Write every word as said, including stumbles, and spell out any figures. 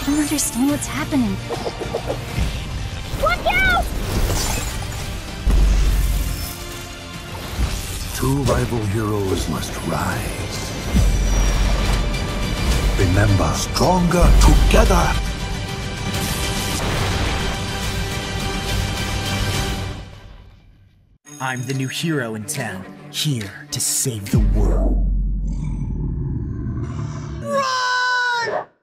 I don't understand what's happening. Watch out! Two rival heroes must rise. Remember, stronger together! I'm the new hero in town, here to save the world.